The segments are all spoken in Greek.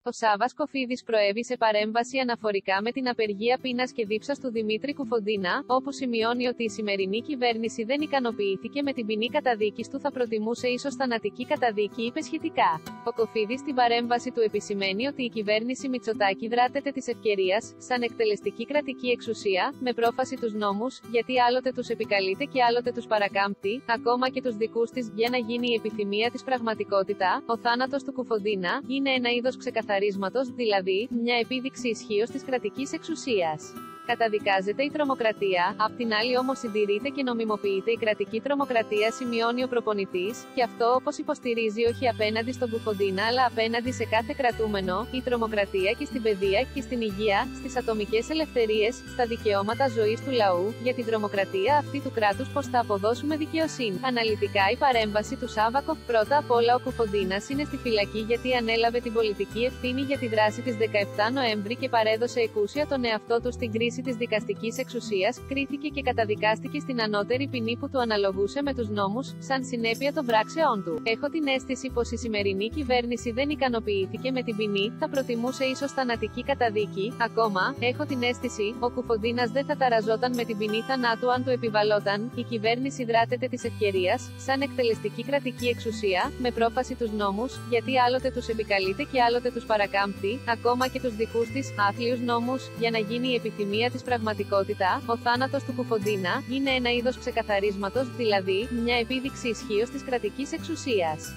Ο Σάββας Κοφίδης προέβη σε παρέμβαση αναφορικά με την απεργία πείνας και δίψας του Δημήτρη Κουφοντίνα, όπου σημειώνει ότι η σημερινή κυβέρνηση δεν ικανοποιήθηκε με την ποινή καταδίκης του, θα προτιμούσε ίσως θανατική καταδίκη, είπε σχετικά. Ο Κοφίδης στην παρέμβαση του επισημαίνει ότι η κυβέρνηση Μητσοτάκη δράτεται της ευκαιρίας, σαν εκτελεστική κρατική εξουσία, με πρόφαση τους νόμους, γιατί άλλοτε τους επικαλείται και άλλοτε τους παρακάμπτει, ακόμα και τους δικούς της, για να γίνει η επιθυμία της πραγματικότητα. Ο θάνατος του Κουφοντίνα είναι ένα είδος ξεκαθαρίσματος, δηλαδή, μια επίδειξη ισχύως της κρατικής εξουσίας. Καταδικάζεται η τρομοκρατία, απ' την άλλη όμως συντηρείται και νομιμοποιείται η κρατική τρομοκρατία, σημειώνει ο προπονητής, και αυτό όπως υποστηρίζει όχι απέναντι στον Κουφοντίνα αλλά απέναντι σε κάθε κρατούμενο, η τρομοκρατία και στην παιδεία και στην υγεία, στις ατομικές ελευθερίες, στα δικαιώματα ζωής του λαού, για την τρομοκρατία αυτή του κράτους πώς θα αποδώσουμε δικαιοσύνη. Αναλυτικά η παρέμβαση του Σάββακοφ. Πρώτα απ' όλα ο Κουφοντίνας είναι στη φυλακή γιατί ανέλαβε την πολιτική ευθύνη για τη δράση της 17 Νοέμβρη και παρέδωσε εκούσια τον εαυτό του στην κρίση της δικαστικής εξουσίας, κρίθηκε και καταδικάστηκε στην ανώτερη ποινή που του αναλογούσε με τους νόμους, σαν συνέπεια των πράξεών του. Έχω την αίσθηση πως η σημερινή κυβέρνηση δεν ικανοποιήθηκε με την ποινή, θα προτιμούσε ίσως θανατική καταδίκη. Ακόμα, έχω την αίσθηση, ο Κουφοντίνας δεν θα ταραζόταν με την ποινή θανάτου αν του επιβαλόταν. Η κυβέρνηση δράτεται της ευκαιρίας, σαν εκτελεστική κρατική εξουσία, με πρόφαση τους νόμους, γιατί άλλοτε τους επικαλείται και άλλοτε τους παρακάμπτει, ακόμα και τους δικούς της, άθλιους νόμους, για να γίνει η επιθυμία της πραγματικότητα. Ο θάνατος του Κουφοντίνα είναι ένα είδος ξεκαθαρίσματος, δηλαδή, μια επίδειξη ισχύως της κρατικής εξουσίας.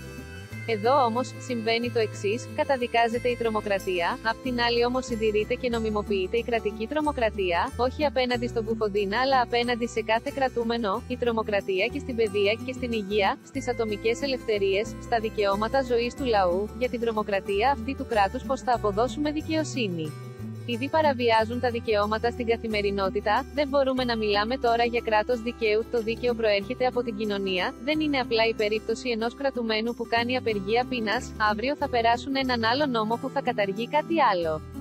Εδώ όμως, συμβαίνει το εξής, καταδικάζεται η τρομοκρατία, απ' την άλλη όμως συντηρείται και νομιμοποιείται η κρατική τρομοκρατία, όχι απέναντι στον Κουφοντίνα αλλά απέναντι σε κάθε κρατούμενο, η τρομοκρατία και στην παιδεία και στην υγεία, στις ατομικές ελευθερίες, στα δικαιώματα ζωής του λαού, για την τρομοκρατία αυτή του κράτους πώς θα αποδώσουμε δικαιοσύνη. Επειδή παραβιάζουν τα δικαιώματα στην καθημερινότητα, δεν μπορούμε να μιλάμε τώρα για κράτος δικαίου. Το δίκαιο προέρχεται από την κοινωνία, δεν είναι απλά η περίπτωση ενός κρατουμένου που κάνει απεργία πείνας, αύριο θα περάσουν έναν άλλο νόμο που θα καταργεί κάτι άλλο.